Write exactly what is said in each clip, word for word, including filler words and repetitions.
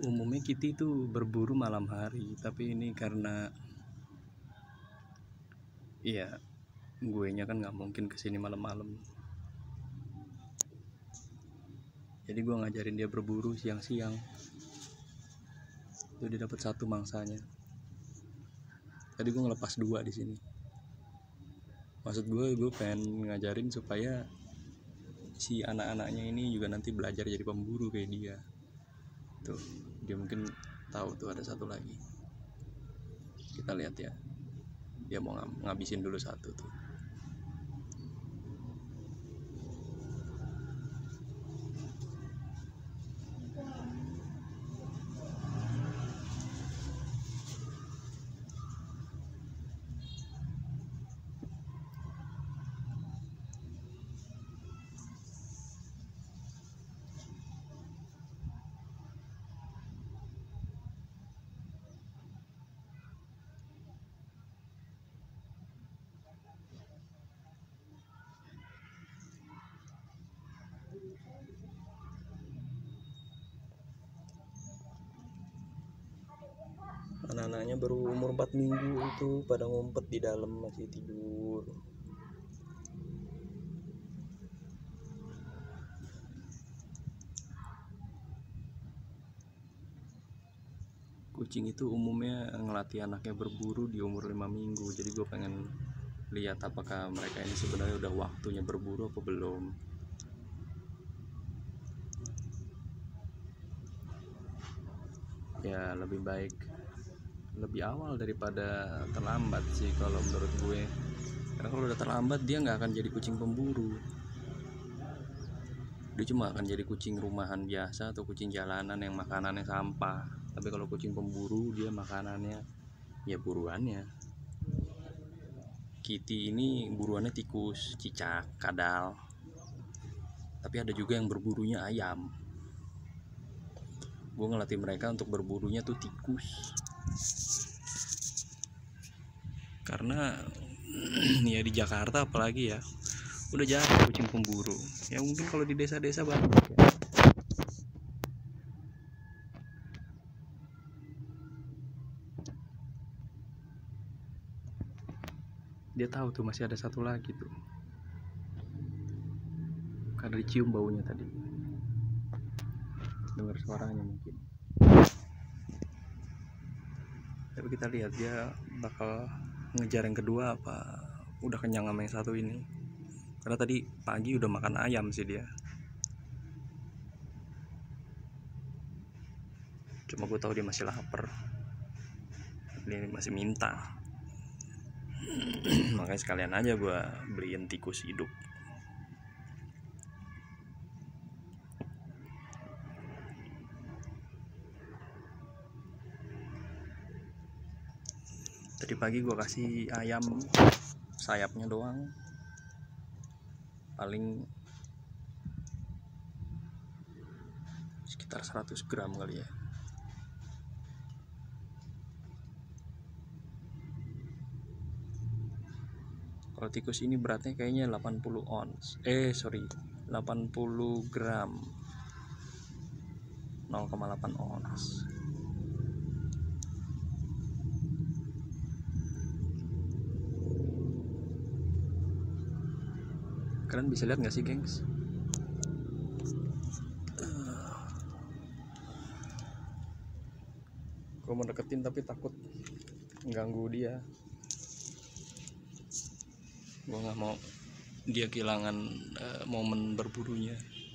Umumnya Kitty itu berburu malam hari, tapi ini karena iya gue nya kan nggak mungkin kesini malam-malam, jadi gue ngajarin dia berburu siang-siang. Itu dia dapat satu mangsanya. Tadi gue ngelepas dua di sini. Maksud gue, gue pengen ngajarin supaya si anak-anaknya ini juga nanti belajar jadi pemburu kayak dia. Tuh, dia mungkin tahu tuh ada satu lagi. Kita lihat ya. Dia mau ngabisin dulu satu tuh. Anak-anaknya baru umur empat minggu itu pada ngumpet di dalam, masih tidur. Kucing itu umumnya ngelatih anaknya berburu di umur lima minggu. Jadi gue pengen lihat apakah mereka ini sebenarnya udah waktunya berburu apa belum. Ya lebih baik lebih awal daripada terlambat sih kalau menurut gue. Karena kalau udah terlambat dia nggak akan jadi kucing pemburu. Dia cuma akan jadi kucing rumahan biasa atau kucing jalanan yang makanannya sampah. Tapi kalau kucing pemburu dia makanannya ya buruannya. Kitty ini buruannya tikus, cicak, kadal. Tapi ada juga yang berburunya ayam. Gue ngelatih mereka untuk berburunya tuh tikus. Karena ya di Jakarta apalagi ya udah jarang kucing pemburu. Ya mungkin kalau di desa-desa banyak ya. Dia tahu tuh masih ada satu lagi tuh, karena dicium baunya tadi, dengar suaranya mungkin. Tapi kita lihat dia bakal ngejar yang kedua apa udah kenyang sama yang satu ini. Karena tadi pagi udah makan ayam sih dia. Cuma gue tahu dia masih lapar, dia masih minta. Makanya sekalian aja gue beliin tikus hidup. Tadi pagi gue kasih ayam sayapnya doang, paling sekitar seratus gram kali ya. Kalau tikus ini beratnya kayaknya delapan puluh ons. Eh sorry delapan puluh gram, nol koma delapan ons. Kalian bisa lihat gak sih gengs? Gue mau deketin tapi takut ganggu dia. Gue gak mau dia kehilangan uh, momen berburunya.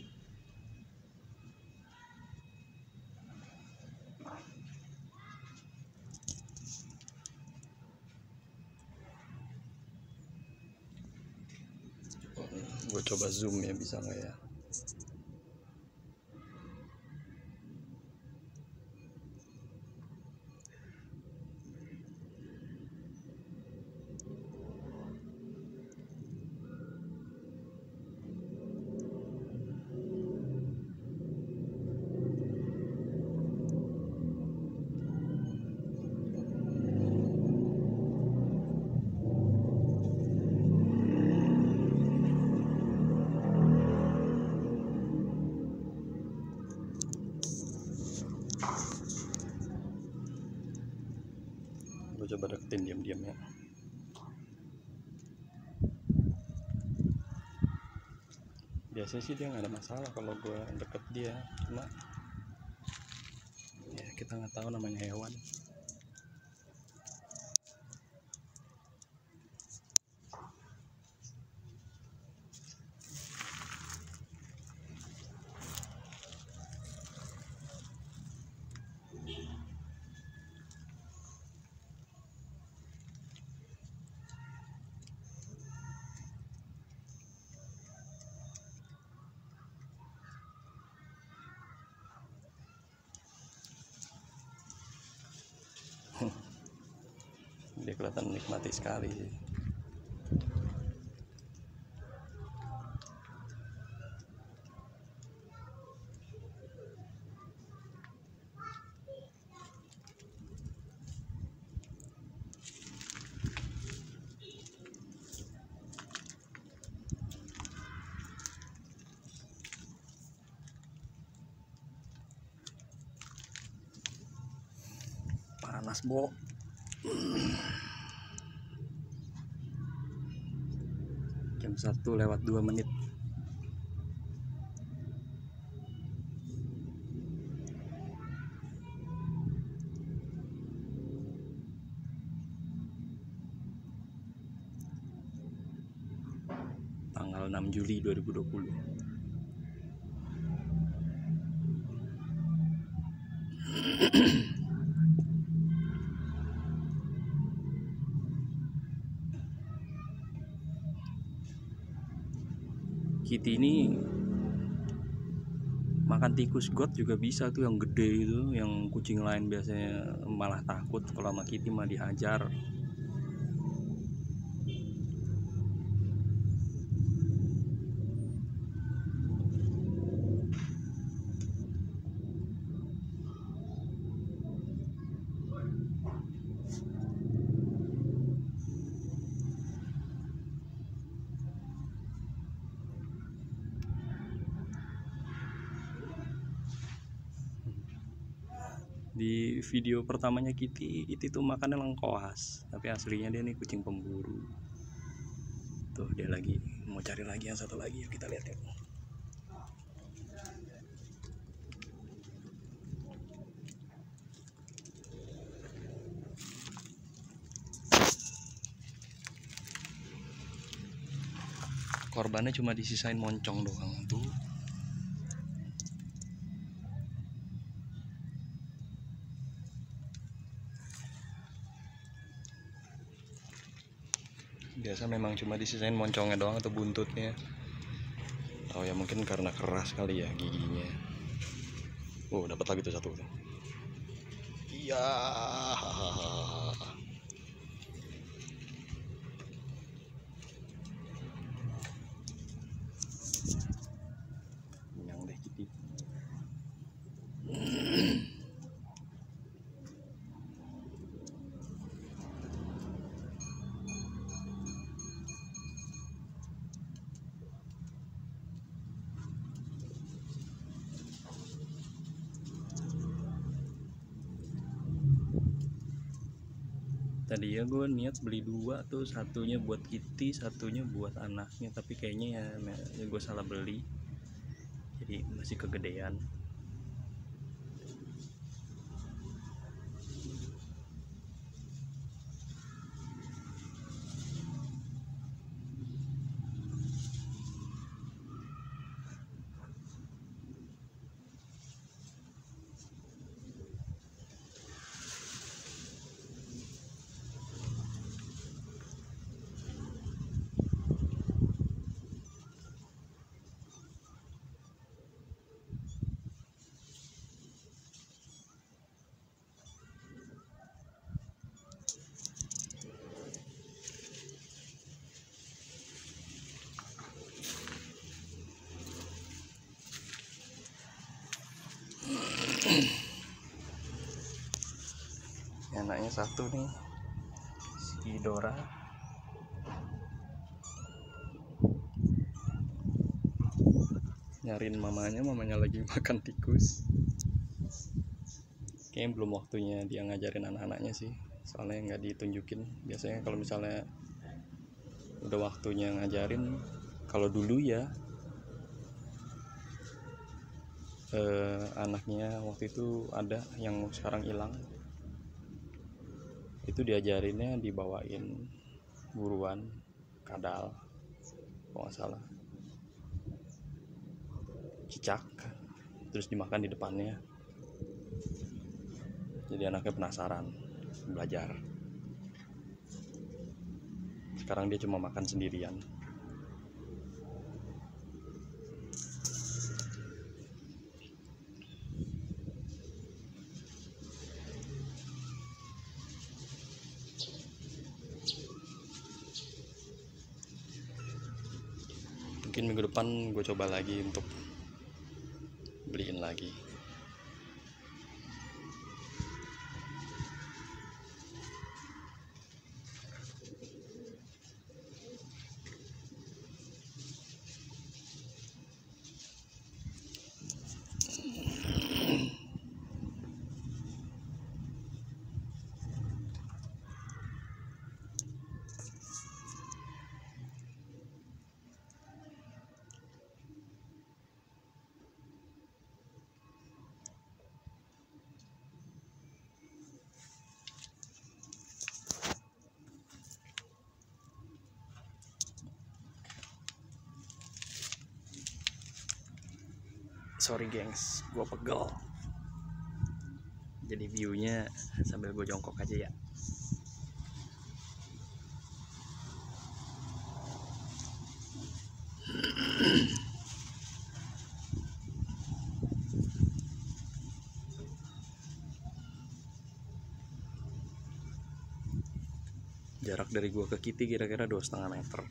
Gue coba zoom ya, bisa gak ya? coba deketin diam-diam ya. Biasanya sih dia nggak ada masalah kalau gue deket dia, cuma ya kita nggak tahu namanya hewan. Dia kelihatan menikmati sekali sih. Panas, Bo. Jam satu lewat dua menit. Tanggal enam Juli dua ribu dua puluh. Kitty ini makan tikus got juga bisa tuh, yang gede itu, yang kucing lain biasanya malah takut kalau sama Kitty mah dihajar. Di video pertamanya Kitty, Kitty tuh makannya lengkoas, tapi aslinya dia nih kucing pemburu. Tuh dia lagi mau cari lagi yang satu lagi, yuk kita lihat ya. Korbannya cuma disisain moncong doang tuh. Biasa memang cuma disisain moncongnya doang atau buntutnya. Oh ya mungkin karena keras kali ya giginya. Oh dapat lagi tuh satu tuh. Iya. Kenyang deh Kitty. Tadi ya gue niat beli dua tuh, satunya buat Kitty, satunya buat anaknya, tapi kayaknya ya, ya gue salah beli, jadi masih kegedean. Anaknya satu nih, si Dora. Nyariin mamanya, mamanya lagi makan tikus. Kayaknya belum waktunya dia ngajarin anak-anaknya sih. soalnya nggak ditunjukin. Biasanya kalau misalnya udah waktunya ngajarin, kalau dulu ya eh, anaknya waktu itu ada yang sekarang hilang, itu diajarinnya dibawain buruan kadal kalau nggak salah, cicak, terus dimakan di depannya. Jadi anaknya penasaran belajar. Sekarang dia cuma makan sendirian. Mungkin minggu depan gue coba lagi untuk beliin lagi. Sorry gengs, gue pegel. Jadi viewnya sambil gue jongkok aja ya. Jarak dari gue ke Kitty kira-kira dua setengah meter.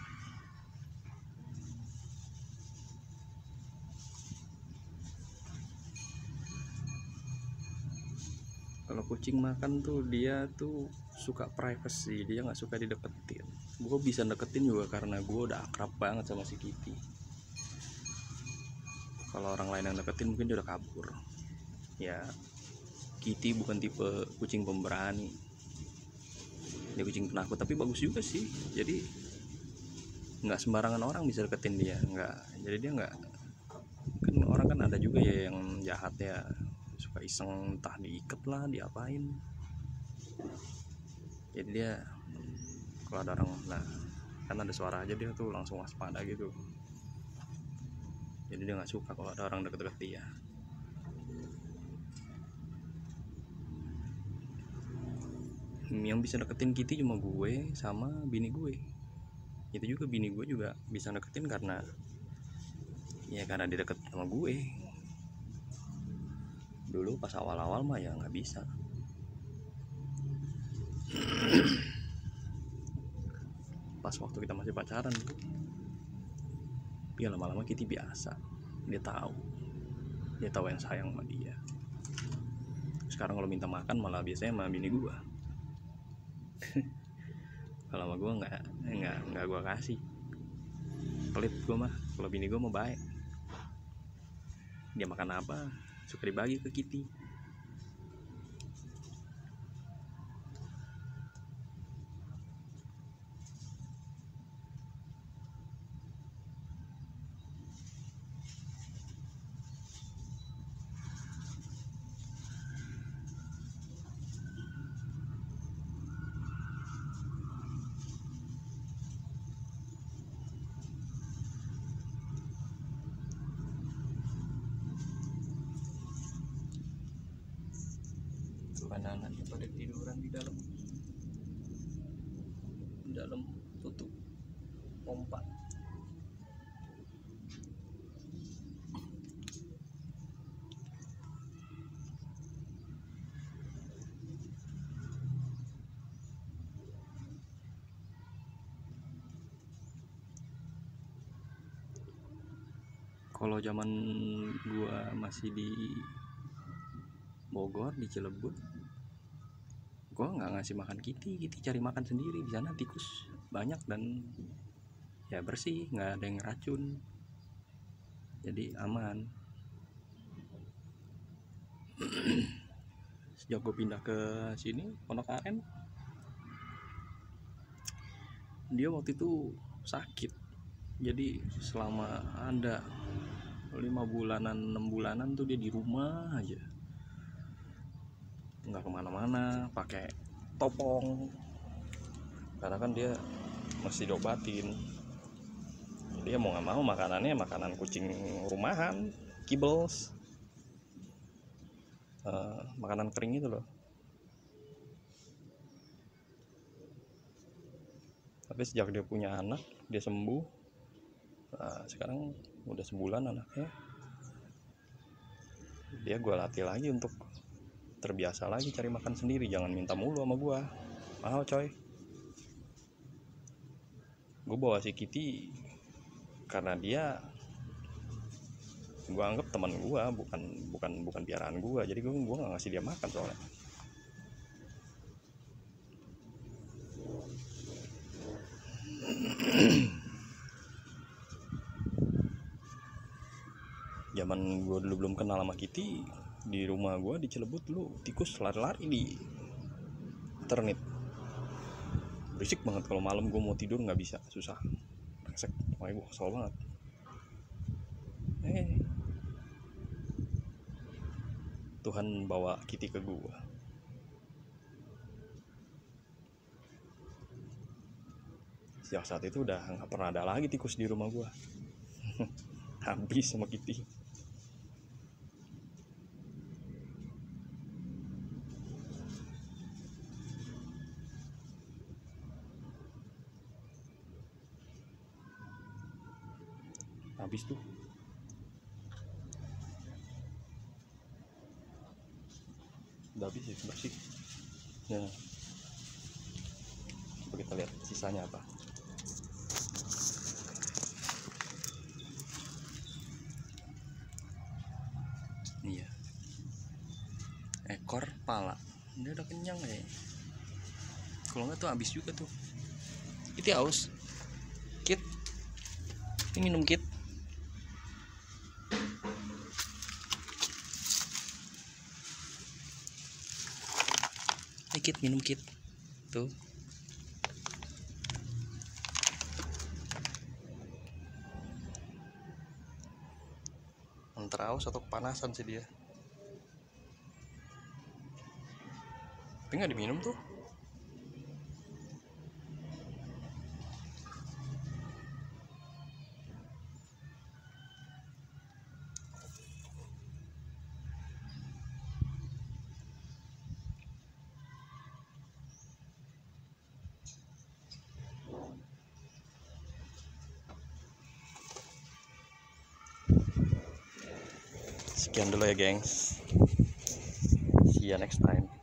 Kalau kucing makan tuh dia tuh suka privacy, dia nggak suka dideketin. Gue bisa deketin juga karena gue udah akrab banget sama si Kitty. Kalau orang lain yang deketin mungkin dia udah kabur. Ya, Kitty bukan tipe kucing pemberani, dia kucing penakut, tapi bagus juga sih. Jadi nggak sembarangan orang bisa deketin dia, nggak. Jadi dia nggak, kan orang kan ada juga ya yang jahat ya, suka iseng entah diikat lah diapain. Jadi dia kalau ada orang, nah kan ada suara aja dia tuh langsung waspada gitu. Jadi dia nggak suka kalau ada orang deket-deket dia. Yang bisa deketin Kitty cuma gue sama bini gue. Itu juga bini gue juga bisa deketin karena ya karena dia deket sama gue. Dulu pas awal-awal mah ya nggak bisa. Pas waktu kita masih pacaran tuh, ya lama-lama Kitty biasa. Dia tahu, dia tahu yang sayang sama dia. Sekarang kalau minta makan malah biasanya sama bini gue. Kalau sama gue nggak nggak nggak gue kasih. Pelit gue mah. Kalau bini gue mau baik, dia makan apa suka dibagi ke Kitty. Anak-anaknya pada tiduran di dalam di dalam tutup pompa. Kalau zaman gua masih di Bogor, di Cilebut, gua nggak ngasih makan Kitty. Kitty cari makan sendiri. Di sana tikus banyak dan ya bersih, nggak ada yang racun, jadi aman. sejak gue pindah ke sini Pondok Aren, dia waktu itu sakit. Jadi selama ada lima bulanan enam bulanan tuh dia di rumah aja, nggak kemana-mana, pakai topong karena kan dia mesti diobatin. Dia mau nggak mau makanannya makanan kucing rumahan, kibbles, uh, makanan kering itu loh. Tapi sejak dia punya anak, dia sembuh. Nah, sekarang udah sebulan anaknya, dia gue latih lagi untuk terbiasa lagi cari makan sendiri, jangan minta mulu sama gue, mahal coy. Gue bawa si Kitty karena dia gue anggap teman gue, bukan bukan bukan piaraan gue, jadi gue gue nggak ngasih dia makan soalnya. Zaman gue dulu belum kenal sama Kitty, di rumah gue di Cilebut dulu tikus lari-lari di ternit, berisik banget. Kalau malam gue mau tidur nggak bisa, susah, resek, makanya gue kesel banget. Eh, Tuhan bawa Kitty ke gue. Sejak saat itu udah nggak pernah ada lagi tikus di rumah gue. Habis sama Kitty. Habis tuh. Udah habis ya, bersih. Ya. Coba kita lihat sisanya apa. Iya. Ekor, pala. Dia udah kenyang ya. Kalau nggak tuh habis juga tuh. Itu haus. Kit. Ini minum Kit. Ini Kit, minum Kit. Tuh. Antara haus atau kepanasan sih dia. Tapi nggak diminum tuh. Sekian dulu ya gengs, see you next time.